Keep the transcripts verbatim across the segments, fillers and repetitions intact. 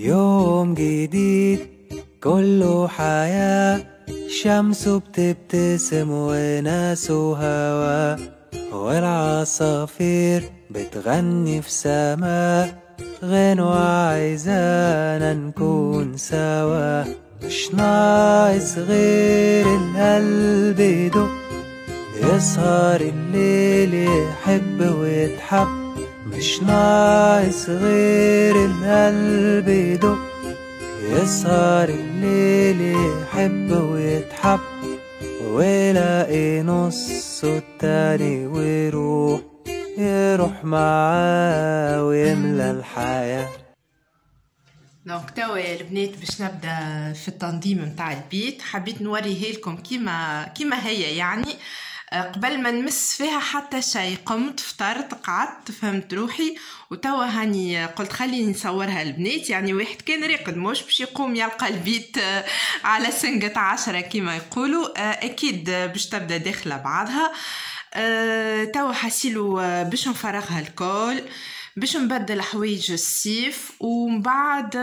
يوم جديد كله حياة، شمس بتبتسم وناس وهوا، والعصافير بتغني في سما غنوة عايزانا نكون سوا. مش ناقص غير القلب يدق، يسهر الليل يحب ويتحب. مش ناقص غير القلب يدق، يسهر الليل يحب ويتحب، ويلاقي نصه التاني ويروح يروح معاه ويملى الحياة. دونك توا يا البنات باش نبدا في التنظيم متاع البيت. حبيت نوريه لكم كيما كيما هي، يعني قبل ما نمس فيها حتى شيء قمت فطرت قعدت فهمت روحي، وتوا هاني قلت خليني نصورها البنات. يعني واحد كان راقد مش باش يقوم يلقى البيت على سنقة عشرة كيما يقولوا، اكيد باش تبدا داخله بعضها. توا حسيلو باش نفرغها الكل، باش نبدل حوايج الصيف، ومن بعد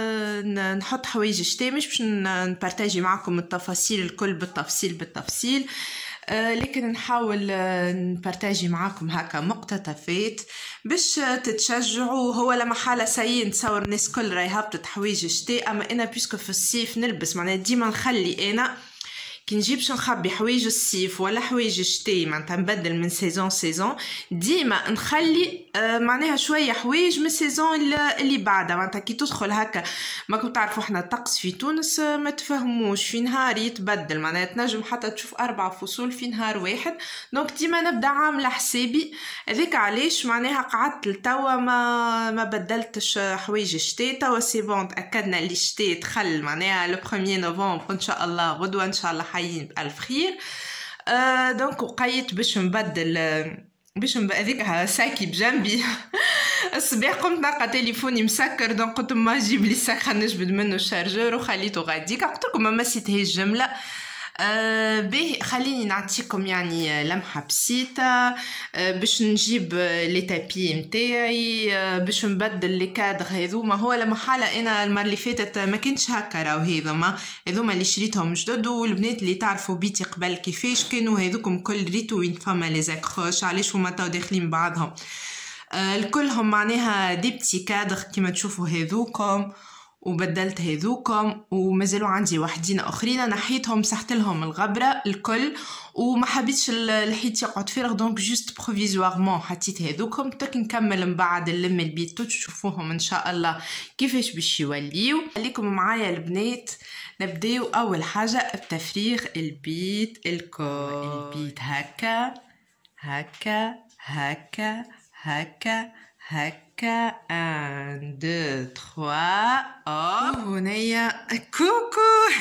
نحط حوايج الشتاء. مش باش نبارتاجي معكم التفاصيل الكل بالتفصيل بالتفصيل، لكن نحاول نبارتاجي معاكم هكا مقتطفات باش تتشجعوا. هو لما حالة سيء نتصور الناس كل راهي هبطت حوايج الشتاء، اما انا بيسكو في الصيف نلبس، معناها ديما نخلي انا كي نجيبش نخبي حوايج الصيف ولا حوايج الشتاء، معناتها نبدل من سيزون سيزون، ديما نخلي آه معناها شويه حوايج من السيزون اللي بعدها. معناتها كي تدخل هكا، ما كنت تعرفوا احنا الطقس في تونس ما تفهموش، في نهار يتبدل، معناها تنجم حتى تشوف اربع فصول في نهار واحد. دونك ديما نبدا عامله حسابي هذيك، علاش معناها قعدت لتوا ما ما بدلتش حوايج الشتاء. توا سي بون تاكدنا اللي الشتاء دخل معناها لو واحد نوفمبر ان شاء الله، غدوه ان شاء الله حيين بألف خير. آه دونك وقيت باش نبدل، باش هذيك ساكي بجنبي. الصباح قمت نلقى تليفوني مسكر، دونك قلت ما جيب لي الساك نجبد منه الشارجور وخليته غاديك. قلت لكم ما مسيتهاش جمله. آه به خليني نعطيكم يعني لمحه بسيطه. آه باش نجيب لي تابي نتاعي، آه باش نبدل لي كادر هذوما. هو لما حاله انا المره اللي فاتت ما كنتش هكا، راهو هذوما هذوما اللي شريتهم جدد، والبنات اللي تعرفوا بيتي قبل كيفاش كانوا هذوكم كل ريتو وين فما لي زاكروش، علاش هما تاو داخلين بعضهم. آه الكلهم معناها دي بتي كادر كيما تشوفوا هذوكم، وبدلت هذوكم، ومازالوا عندي وحدين اخرين نحيتهم مسحت لهم الغبره الكل، وما حبيتش الحيط يقعد فارغ، دونك جوست بروفيزوارمون حطيت هذوكم. تك نكمل من بعد نلم البيت تشوفوهم ان شاء الله كيفاش باش يوليو. خليكم معايا البنات، نبداو اول حاجه بتفريغ البيت الكل. البيت هكا هكا هكا هكا هكا، ان دو تخوا او هنايا كوكو.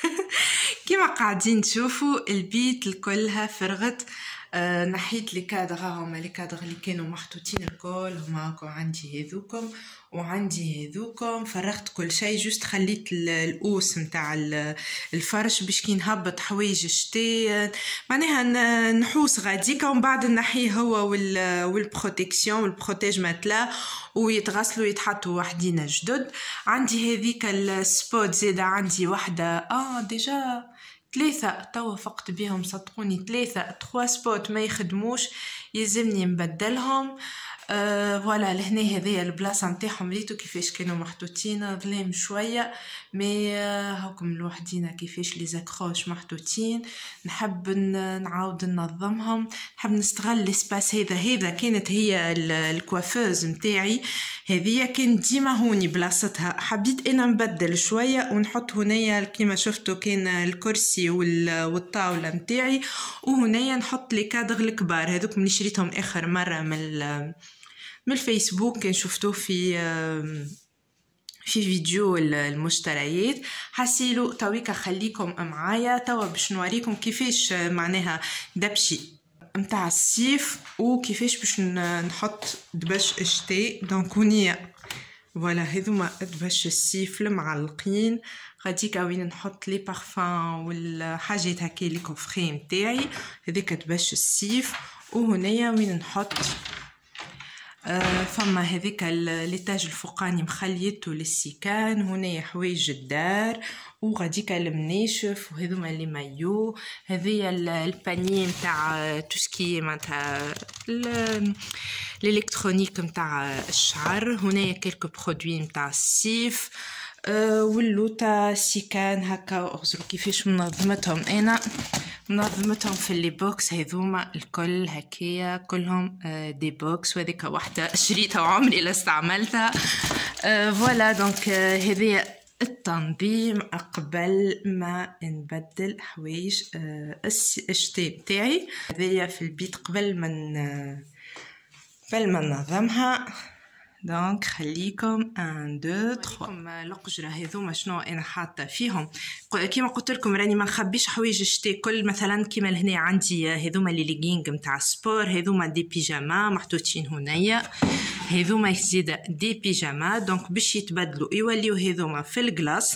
كيما قاعدين تشوفوا البيت الكلها فرغت. آه نحيت لي كادر، هما لي كادر اللي كانوا محطوطين الكل هما عندي هذوكم وعندي هذوكم. فرغت كل شيء، جوست خليت القوس متاع الفرش باش كي نهبط حوايج الشتاء معناها نحوس غاديكا، ومن بعد نحيه هو والبروتيكسيون والبروتيج ماتلا، ويتغسلوا ويتحطوا وحدين جدد. عندي هذيك السبوت زيادة، عندي واحدة اه ديجا ثلاثة توا فقت بيهم، صدقوني ثلاثة تخوا سبوت ما يخدموش، يلزمني نبدلهم. أه فوالا لهنا هذيا البلاصه نتاعهم ريتو كيفاش كانوا محطوطين ظلام شويه، مي هاكم لوحدينا كيفاش لي زاكروش محطوطين. نحب نعاود ننظمهم، نحب نستغل الاسباس هذا. هذا كانت هي الكوافوز نتاعي، هذه كان ديما هوني بلاصتها. حبيت انا نبدل شويه ونحط هنايا كيما شفتوا كان الكرسي والطاوله نتاعي، وهنايا نحط لي كادر الكبار هذوك اللي شريتهم اخر مره من من الفيسبوك، كان شفتوه في في فيديو المشتريات. حسيلو تويكا خليكم معايا توا باش نوريكم كيفاش معناها دبشي متاع الصيف، وكيفاش باش نحط دبش الشتاء. دونك هونيا فوالا هذوما دبش الصيف المعلقين، غاديكا وين نحط لي بارفان والحاجات هكا لي كوفري نتاعي، هذيك دبش الصيف. وهنايا وين نحط فما هذيك الإيتاج الفوقاني مخليته للسيكان، هنا حوايج الدار وغاديك المناشف وهذوما اللي مايو. هذه الباني نتاع توسكي معناتها الالكترونيك نتاع الشعر. هنا كلكو برودوي نتاع الصيف. أه واللوتا سيكان هكا اغزرو كيفاش منظمتهم. انا منظمتهم في اللي بوكس هذوما الكل هكايا كلهم أه دي بوكس، وهذيك واحده شريتها وعمري لا استعملتها. أه فوالا دونك أه هذه التنظيم قبل ما نبدل حوايج أه الشتاء بتاعي. هذه في البيت قبل ما قبل ما ننظمها. دونك خليكم ان دو تخوا. القجرة هذوما شنو انا حاطه فيهم؟ كيما قلت لكم راني ما نخبيش حوايج الشتاء كل. مثلا كيما لهنا عندي هذوما لي ليغينغ نتاع سبور، هذوما دي بيجاما محطوطين هنايا، هذوما يزيد دي بيجاما دونك باش يتبدلوا يوليو هذوما في الكلاس،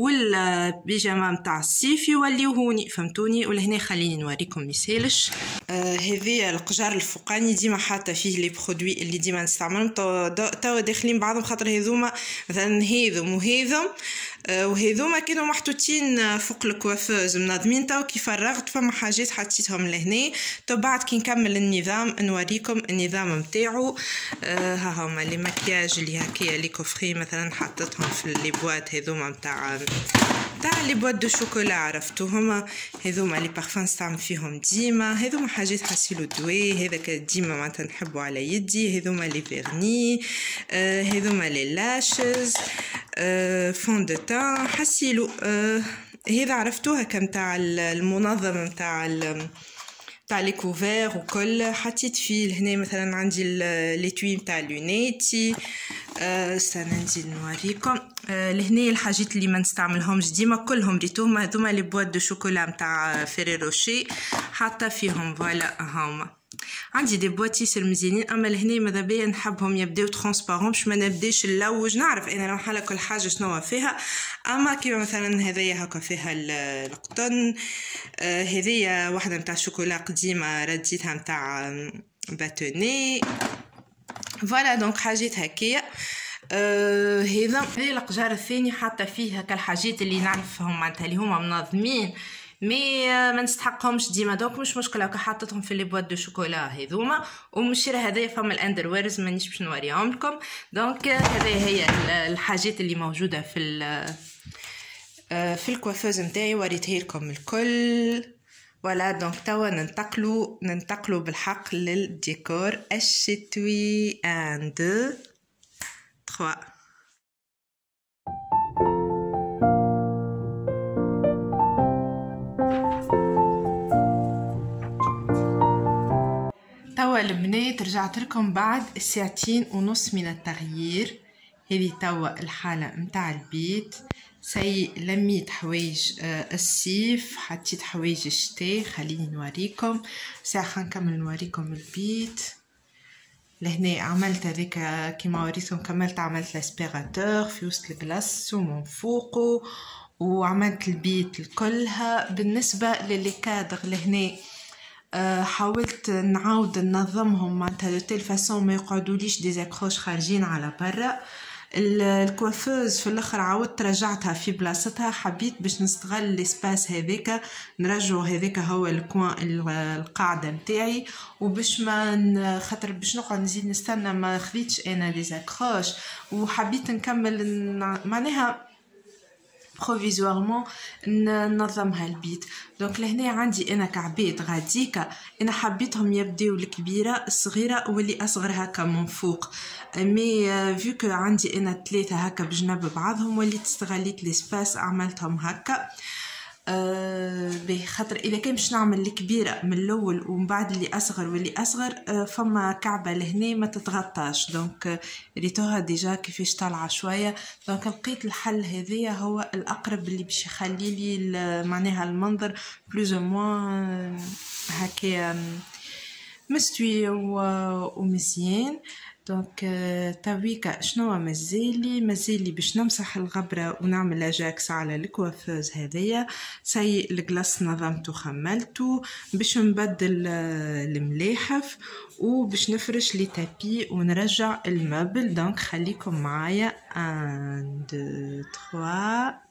والبيجاما نتاع الصيف يوليو هوني، فهمتوني؟ ولهنا خليني نوريكم مثالش. آه هذه القجار الفوقاني ديما حاطه فيه لي برودوي اللي ديما نستعملهم توا داخلين بعضهم، خاطر هذوما مثلا هذوم وهذوم أه وهذوما كانوا محطوطين فوق الكوافوز منظمين. توا كي فرغت فما حاجات حطيتهم لهنا، تو بعد كي نكمل النظام نوريكم النظام نتاعو. أه ها هما لي مكياج اللي هكايا لي كوفري مثلا حطيتهم في لي بواط هذوما نتاع تاع لي بواط دو شوكولا، عرفتوهم؟ هذوما لي بارفان نستعمل فيهم ديما، هذوما حاجات حسيلو دوي هذاك ديما معناتها نحبو على يدي. هذوما لي فيرني، آه هذوما لي لاشز، آه فون دو تان حسيلو. آه هذا عرفتوها كم تاع المنظم نتاع تاع لي كوفير وكل حطيت فيه. هنا مثلا عندي ليتوي نتاع لونيتي. أه استنى نزيد نوريكم. أه لهنا الحاجات اللي ما نستعملهمش ديما كلهم ريتوهم، هذوما لي بواط دو شوكولا نتاع فيري روشي حاطه فيهم. فوالا هما عندي دي بواتيس مزيانين، اما لهنا ماذا بيا نحبهم يبداو ترونسبارون باش ما نبداش نلوج. نعرف انا راح على كل حاجه شنو فيها، اما كيما مثلا هذيا هكا فيها القطن. آه هذيا واحده نتاع شوكولا قديمه رديتها نتاع باتوني. فوالا دونك حاجات هكايا. آه هذا هذا القجار الثاني حاطه فيه هكا الحاجات اللي نعرفهم معناتها اللي هما منظمين مي ما نستحقهمش ديما، دونك مش مشكله هكا حطيتهم في لي بواط دو شوكولا هذوما. ومشيره هذايا فما الاندرويرز مانيش باش نوريهم لكم. دونك هذه هي الحاجات اللي موجوده في في الكوافوز نتاعي، وريتها لكم الكل. ولا دونك توا ننتقلوا ننتقلوا بالحق للديكور الشتوي. واحد اثنين ثلاثة. توا البنات رجعت لكم بعد ساعتين ونص من التغيير. هذه توا الحالة متاع البيت. سي لميت حوايج الصيف، حطيت حوايج الشتاء. خليني نوريكم ساعة نكمل نوريكم البيت. لهنا عملت هذيك كيما وريتكم، كملت عملت لاسبيراتور في وسط الكلاس ومن فوقه، وعملت البيت الكلها. بالنسبة للي كادر لهنا أه حاولت نعاود ننظمهم معناتها دو تيل فاسون ما يقعدوليش دي زاكروش خارجين على برا. الكوافوز في الاخر عاودت رجعتها في بلاصتها، حبيت باش نستغل الاسباس هذاك نرجعو هذاك هو الكوان القاعده نتاعي، وباش ما خاطر باش نقعد نزيد نستنى ما خديتش انا دي زاكروش، وحبيت نكمل معناها بروفيزوارمون ننظمها البيت. دونك لهنا عندي انا كعبيت غاديكا انا حبيتهم يبداو الكبيره الصغيره واللي اصغر هكا من فوق، مي فيو كو عندي انا ثلاثه هكا بجنب بعضهم وليت استغليت ليسباس عملتهم هكا. أه بخاطر اذا كان باش نعمل الكبيره من الاول ومن بعد اللي اصغر واللي اصغر أه فما كعبه لهنا ما تتغطاش، دونك ريتوها ديجا كيفاش طالعه شويه. دونك لقيت الحل هذايا هو الاقرب اللي باش يخلي لي معناها المنظر بلوز او موان هكا مستوي ومزيان. دونك تويكا شنو مازالي مازالي باش نمسح الغبرة ونعمل اجاكس على الكوافوز هذيا. سي الجلاس نظمته خملته باش نبدل الملاحف وباش نفرش لي تابي ونرجع المبل. دونك خليكم معايا واحد اثنين ثلاثة